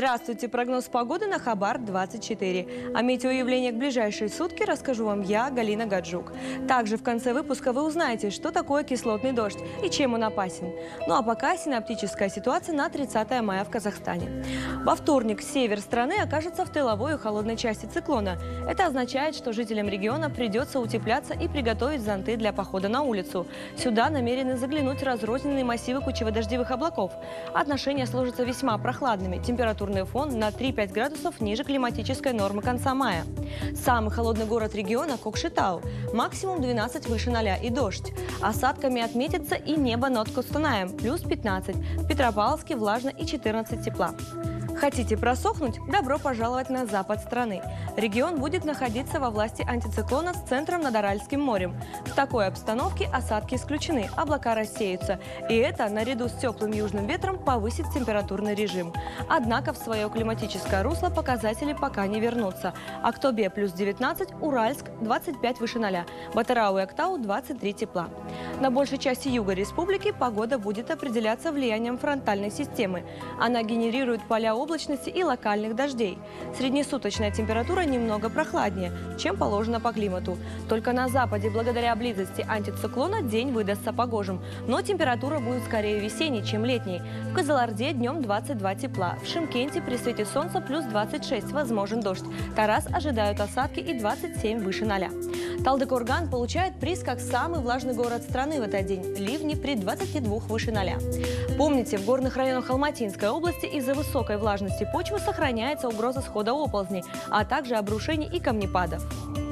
Здравствуйте! Прогноз погоды на Хабар 24. О метеоявлениях в ближайшие сутки расскажу вам я, Галина Гаджук. Также в конце выпуска вы узнаете, что такое кислотный дождь и чем он опасен. Ну а пока синоптическая ситуация на 30 мая в Казахстане. Во вторник север страны окажется в тыловой и холодной части циклона. Это означает, что жителям региона придется утепляться и приготовить зонты для похода на улицу. Сюда намерены заглянуть разрозненные массивы кучево-дождевых облаков. Отношения сложатся весьма прохладными. Температурный фон на 3-5 градусов ниже климатической нормы конца мая. Самый холодный город региона – Кокшетау. Максимум 12 выше 0 и дождь. Осадками отметится и небо над Костанаем – плюс 15. В Петропавловске влажно и 14 тепла. Хотите просохнуть? Добро пожаловать на запад страны. Регион будет находиться во власти антициклона с центром над Аральским морем. В такой обстановке осадки исключены, облака рассеются. И это, наряду с теплым южным ветром, повысит температурный режим. Однако в свое климатическое русло показатели пока не вернутся. Актобе плюс 19, Уральск 25 выше 0, Батарау и Актау 23 тепла. На большей части юга республики погода будет определяться влиянием фронтальной системы. Она генерирует поля облачности и локальных дождей. Среднесуточная температура немного прохладнее, чем положено по климату. Только на западе, благодаря близости антициклона, день выдастся погожим. Но температура будет скорее весенней, чем летней. В Кызылорде днем 22 тепла. В Шымкенте при свете солнца плюс 26, возможен дождь. Тарас ожидают осадки и 27 выше 0. Талдыкорган получает приз как самый влажный город страны в этот день. Ливни при 22 выше 0. Помните, в горных районах Алматинской области из-за высокой влажности почвы сохраняется угроза схода оползней, а также обрушений и камнепадов.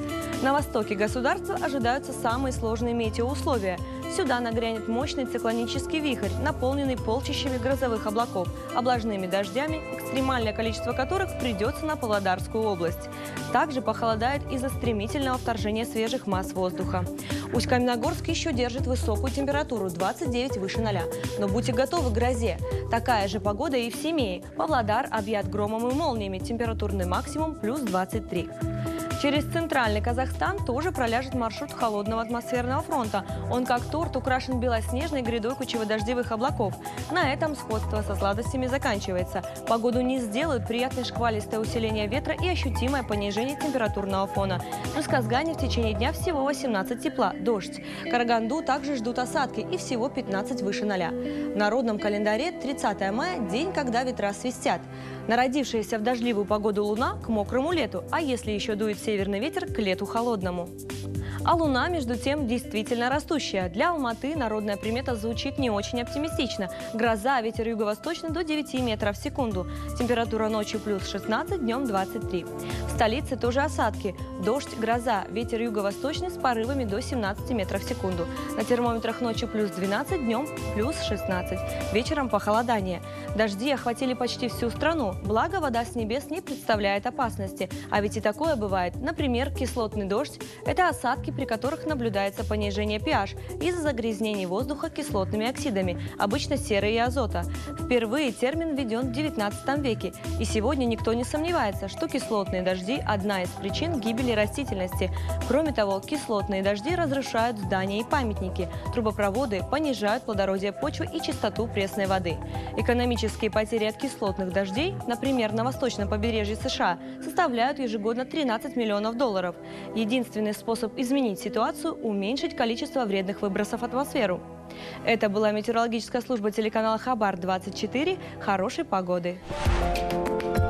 На востоке государства ожидаются самые сложные метеоусловия. Сюда нагрянет мощный циклонический вихрь, наполненный полчищами грозовых облаков, облажными дождями, экстремальное количество которых придется на Павлодарскую область. Также похолодает из-за стремительного вторжения свежих масс воздуха. Усть-Каменогорск еще держит высокую температуру – 29 выше 0. Но будьте готовы к грозе. Такая же погода и в Семее. Павлодар объят громом и молниями, температурный максимум плюс 23. Через центральный Казахстан тоже проляжет маршрут холодного атмосферного фронта. Он как торт украшен белоснежной грядой кучево-дождевых облаков. На этом сходство со сладостями заканчивается. Погоду не сделают приятное шквалистое усиление ветра и ощутимое понижение температурного фона. В Жезказгане в течение дня всего 18 тепла, дождь. Караганду также ждут осадки и всего 15 выше 0. В народном календаре 30 мая – день, когда ветра свистят. Народившаяся в дождливую погоду луна к мокрому лету, а если еще дует северный ветер, к лету холодному. А луна, между тем, действительно растущая. Для Алматы народная примета звучит не очень оптимистично. Гроза, ветер юго-восточный до 9 метров в секунду. Температура ночью плюс 16, днем 23. В столице тоже осадки. Дождь, гроза, ветер юго-восточный с порывами до 17 метров в секунду. На термометрах ночью плюс 12, днем плюс 16. Вечером похолодание. Дожди охватили почти всю страну. Благо, вода с небес не представляет опасности. А ведь и такое бывает. Например, кислотный дождь – это осадки, при которых наблюдается понижение pH из-за загрязнений воздуха кислотными оксидами, обычно серы и азота. Впервые термин введен в XIX веке. И сегодня никто не сомневается, что кислотные дожди – одна из причин гибели растительности. Кроме того, кислотные дожди разрушают здания и памятники, трубопроводы, понижают плодородие почвы и чистоту пресной воды. Экономические потери от кислотных дождей, например, на восточном побережье США, составляют ежегодно $13 миллионов. Единственный способ изменить ситуацию – уменьшить количество вредных выбросов в атмосферу. Это была метеорологическая служба телеканала Хабар 24. Хорошей погоды!